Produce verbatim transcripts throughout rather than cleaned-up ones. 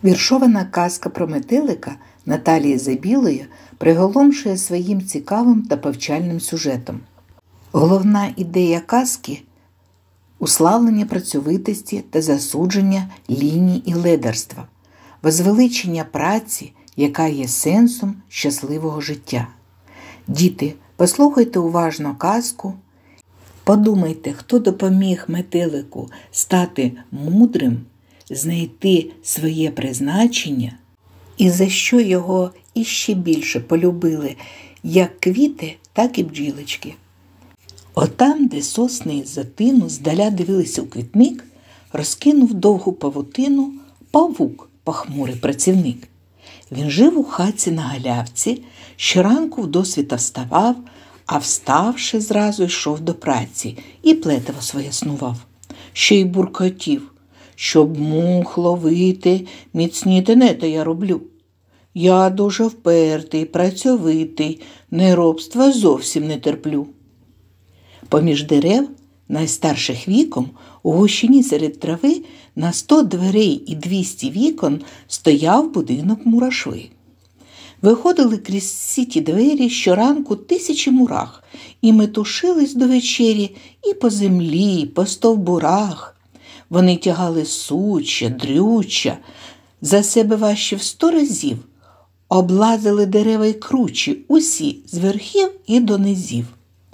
Віршована казка про метелика Наталії Забілої приголомшує своїм цікавим та повчальним сюжетом. Головна ідея казки – уславлення працьовитості та засудження ліній і ледарства, возвеличення праці, яка є сенсом щасливого життя. Діти, послухайте уважно казку, подумайте, хто допоміг метелику стати мудрим, знайти своє призначення і за що його іще більше полюбили як квіти, так і бджілочки. Отам, де сосни із-за тину здаля дивилися у квітник, розкинув довгу павутину павук, похмурий працівник. Він жив у хатці на галявці, щоранку вдосвіта вставав, а вставши зразу йшов до праці і плетиво своє снував. Ще й буркотів: щоб мух ловити, міцніти не те я роблю. Я дуже впертий, працьовитий, неробства зовсім не терплю. Поміж дерев, найстарших віком, у гущині серед трави, на сто дверей і двісті вікон стояв будинок мурашви. Виходили крізь всі ті двері щоранку тисячі мурах і метушились до вечері і по землі, і по стовбурах. Вони тягали суччя, дрюччя, за себе важче в сто разів, облазили дерева й кручі, усі, з верхів і до низів.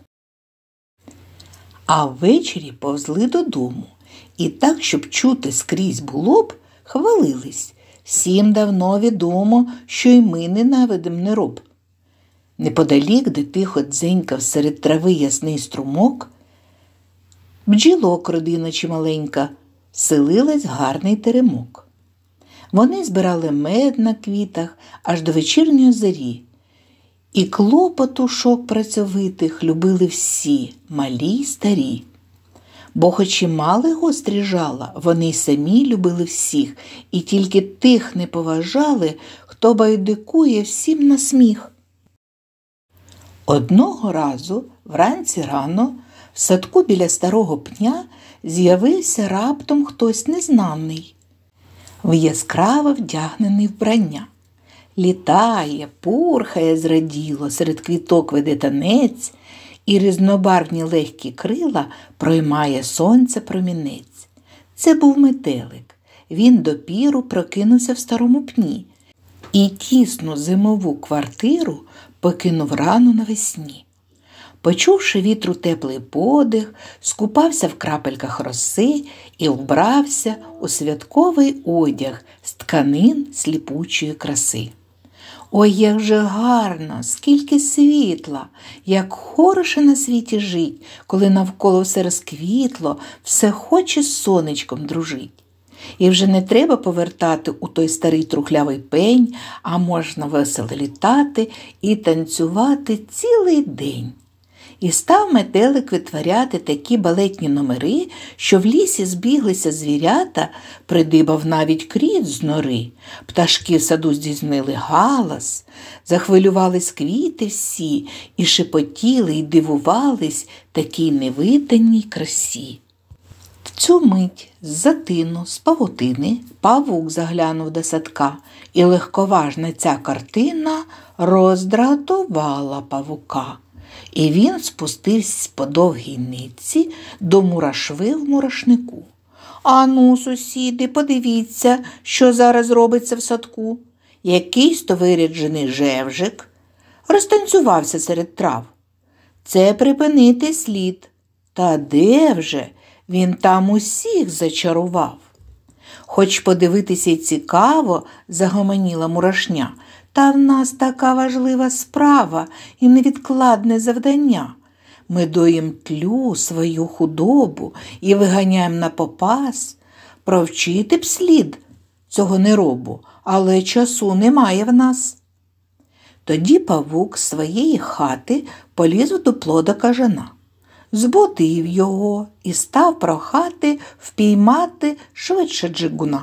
А ввечері повзли додому, і так, щоб чути скрізь було б, хвалились: всім давно відомо, що й ми ненавидим нероб. Неподалік, де тихо дзенькав серед трави ясний струмок, бджілок родина чималенька, селилась гарний теремок. Вони збирали мед на квітах аж до вечірньої зорі. І клопотушок працьовитих любили всі, малі й старі. Бо хоч і мали гострі жала, вони й самі любили всіх, і тільки тих не поважали, хто байдикує всім на сміх. Одного разу, вранці рано, в садку біля старого пня з'явився раптом хтось незнаний, в яскраво вдягнений вбрання. Літає, пурхає зраділо, серед квіток веде танець, і різнобарвні легкі крила проймає сонце промінець. Це був метелик. Він допіру прокинувся в старому пні і тісну зимову квартиру покинув рано навесні. Почувши вітру теплий подих, скупався в крапельках роси і вбрався у святковий одяг з тканин сліпучої краси. Ой, як же гарно, скільки світла, як хороше на світі жить, коли навколо все розквітло, все хоче з сонечком дружить. І вже не треба повертати у той старий трухлявий пень, а можна весело літати і танцювати цілий день. І став метелик витворяти такі балетні номери, що в лісі збіглися звірята, придибав навіть кріт з нори. Пташки в саду здійснили галас, захвилювались квіти всі, і шепотіли, і дивувались такій невиданій красі. В цю мить з-за тину, з павутини, павук заглянув до садка, і легковажна ця картина роздратувала павука. І він спустився по довгій нитці до мурашви в мурашнику. «Ану, сусіди, подивіться, що зараз робиться в садку. Якийсь то виряджений жевжик розтанцювався серед трав. Це припинити слід. Та де вже? Він там усіх зачарував». «Хоч подивитися й цікаво», – загомоніла мурашня, «та в нас така важлива справа і невідкладне завдання. Ми доїм тлю свою худобу і виганяємо на попас. Провчити б слід цього неробу, але часу немає в нас». Тоді павук з своєї хати поліз до плода кажана, збудив його і став прохати впіймати швидше джигуна.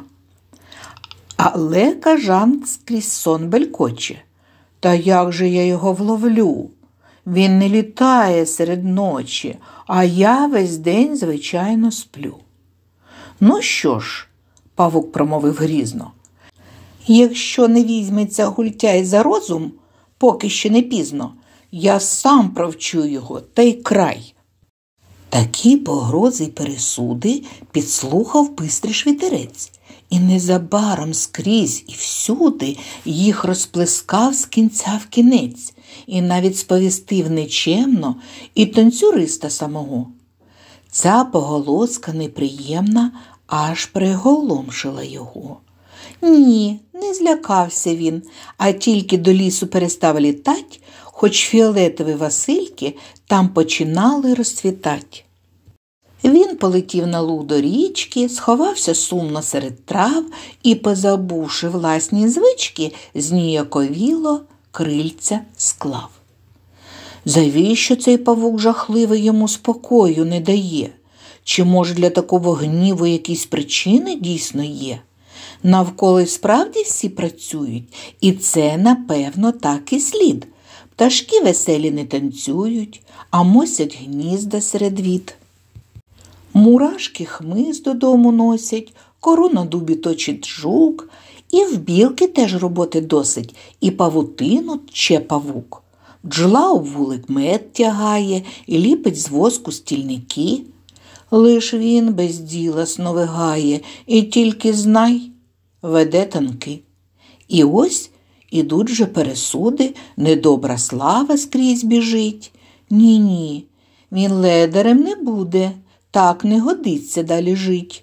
Але кажан скрізь сон белькоче. «Та як же я його вловлю? Він не літає серед ночі, а я весь день, звичайно, сплю». «Ну що ж», – павук промовив грізно, Якщо не візьметься Гультяй за розум, поки ще не пізно, я сам провчу його, та й край. Такі погрози й пересуди підслухав Бистрий Вітерець, і незабаром скрізь і всюди їх розплескав з кінця в кінець, і навіть сповістив нечемно і танцюриста самого. Ця поголоска неприємна аж приголомшила його. Ні, не злякався він, а тільки до лісу перестав літать, хоч фіолетові васильки там починали розцвітати. Він полетів на луг до річки, сховався сумно серед трав і, позабувши власні звички, зніяковіло крильця склав. Завіщо цей павук жахливий йому спокою не дає? Чи, може, для такого гніву якісь причини дійсно є? Навколо й справді всі працюють, і це, напевно, так і слід. Пташки веселі не танцюють, а мосять гнізда серед віт. Мурашки хмиз додому носять, кору на дубі точить жук, і в білки теж роботи досить, і павутину тче павук. Бджола у вулик мед тягає і ліпить з воску стільники. Лиш він без діла сновигає, і тільки знай, веде танки. І ось ідуть же пересуди, недобра слава скрізь біжить. Ні-ні, він ледарем не буде, так не годиться далі жить.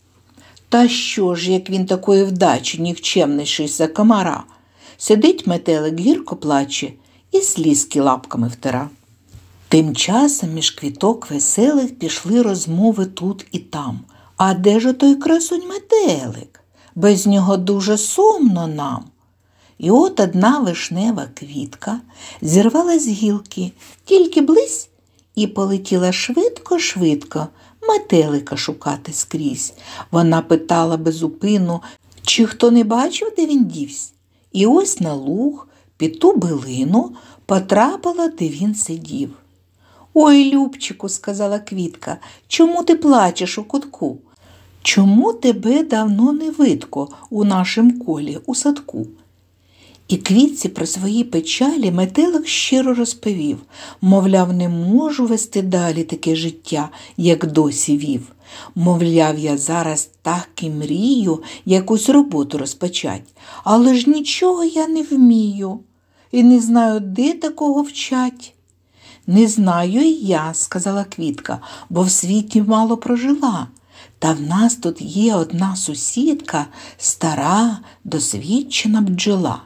Та що ж, як він такої вдачі нікчемніший за комара? Сидить метелик, гірко плаче і слізки лапками втира. Тим часом між квіток веселих пішли розмови тут і там. А де ж отой красунь метелик? Без нього дуже сумно нам. І от одна вишнева квітка зірвалась з гілки, тільки близь, і полетіла швидко-швидко метелика шукати скрізь. Вона питала безупину, чи хто не бачив, де він дівсь. І ось на луг, під ту билину, потрапила, де він сидів. «Ой, Любчику», – сказала квітка, – «чому ти плачеш у кутку? Чому тебе давно не видко у нашім колі, у садку?» І квітці про свої печалі метелик щиро розповів, мовляв, не можу вести далі таке життя, як досі вів. Мовляв, я зараз так і мрію якусь роботу розпочать, але ж нічого я не вмію і не знаю, де такого вчать. «Не знаю і я», – сказала квітка, – «бо в світі мало прожила. Та в нас тут є одна сусідка, стара, досвідчена бджола.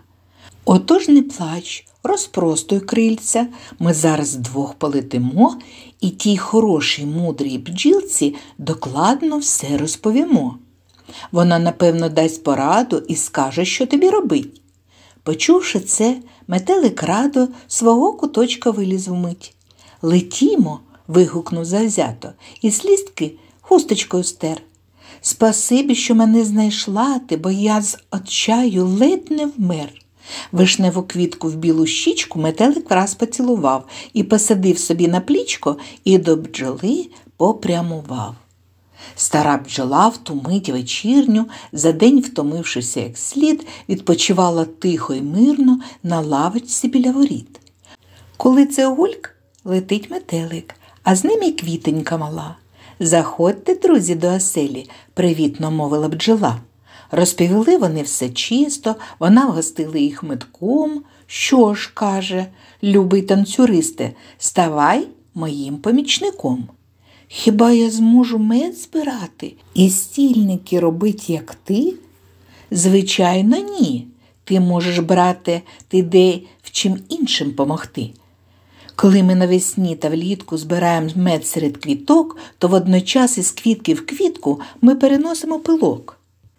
Отож не плач, розпростуй крильця, ми зараз вдвох полетимо і тій хорошій мудрій бджілці докладно все розповімо. Вона, напевно, дасть пораду і скаже, що тобі робить». Почувши це, метелик радо свого куточка виліз вмить. «Летімо», – вигукнув завзято, і слізки хусточкою стер. «Спасибі, що мене знайшла ти, бо я з отчаю ледь не вмер». Вишневу квітку в білу щічку метелик враз поцілував і посадив собі на плічко і до бджоли попрямував. Стара бджола в ту мить вечірню, за день втомившися як слід, відпочивала тихо й мирно на лавочці біля воріт. Коли це гульк, летить метелик, а з ним і квітенька мала. «Заходьте, друзі, до оселі», – привітно мовила бджола. Розповіли вони все чисто, вона вгостила їх медком. «Що ж, – каже, – любий танцюристе, ставай моїм помічником. Хіба я зможу мед збирати і стільники робити, як ти?» «Звичайно, ні. Ти можеш, брате, ти де в чим іншим помогти. Коли ми навесні та влітку збираємо мед серед квіток, то водночас із квітки в квітку ми переносимо пилок.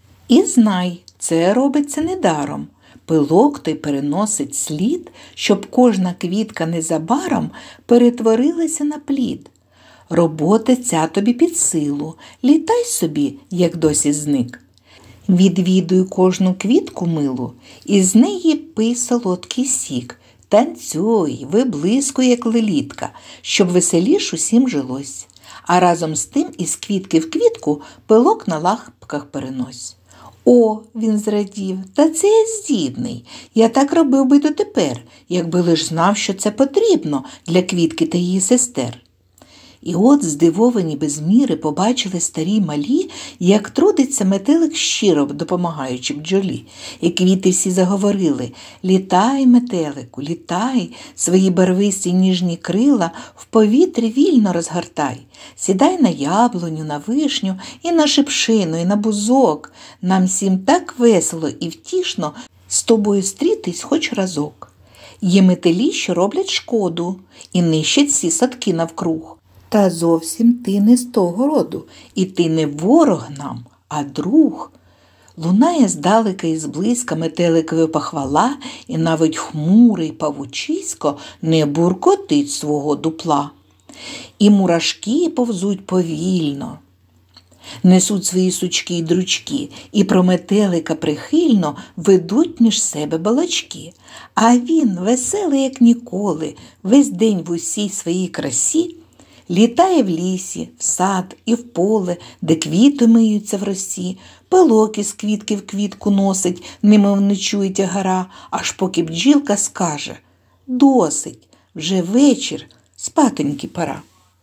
І знай, це робиться недаром. Пилок той переносить слід, щоб кожна квітка незабаром перетворилася на плід. Робота ця тобі під силу, літай собі, як досі зник. Відвідуй кожну квітку милу, і з неї пий солодкий сік. Танцюй, виблискуй, як лелітка, щоб веселіш усім жилось. А разом з тим із квітки в квітку пилок на лапках перенось. О, він зрадів, та це я здібний. Я так робив би дотепер, якби лиш знав, що це потрібно для Квітки та її сестер. І от, здивовані без міри, побачили старі й малі, як трудиться метелик щиро, допомагаючи бджолі. І квіти всі заговорили: «Літай, метелику, літай, свої барвисті ніжні крила в повітрі вільно розгортай. Сідай на яблуню, на вишню, і на шипшину, і на бузок. Нам всім так весело і втішно з тобою стрітись хоч разок. Є метелі, що роблять шкоду, і нищать всі садки навкруг. Та зовсім ти не з того роду, і ти не ворог нам, а друг». Лунає здалека і зблизька метеликові похвала, і навіть хмурий павучисько не буркотить свого дупла. І мурашки повзуть повільно, несуть свої сучки й дручки, і про метелика прихильно ведуть між себе балачки. А він, веселий як ніколи, весь день в усій своїй красі, літає в лісі, в сад і в поле, де квіти миються в росі, пилок із квітки в квітку носить, немов не чує тягара, аж поки бджілка скаже: «Досить, вже вечір, спатоньки пора».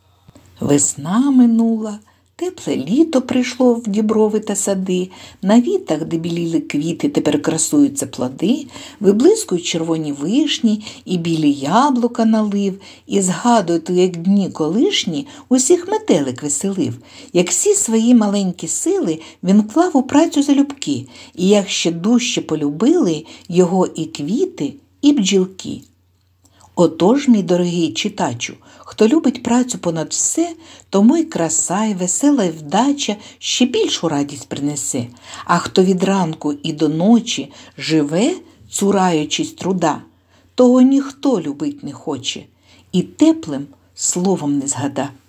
Весна минула, тепле літо прийшло в діброви та сади, на вітах, де біліли квіти, тепер красуються плоди, виблискують червоні вишні і білі яблука налив, і згадують, як дні колишні усіх метелик веселив, як всі свої маленькі сили він вклав у працю залюбки, і як ще дужче полюбили його і квіти, і бджілки. Отож, мій дорогий читачу, хто любить працю понад все, тому й краса, й весела, й вдача ще більшу радість принесе. А хто від ранку і до ночі живе, цураючись труда, того ніхто любить не хоче, і теплим словом не згада.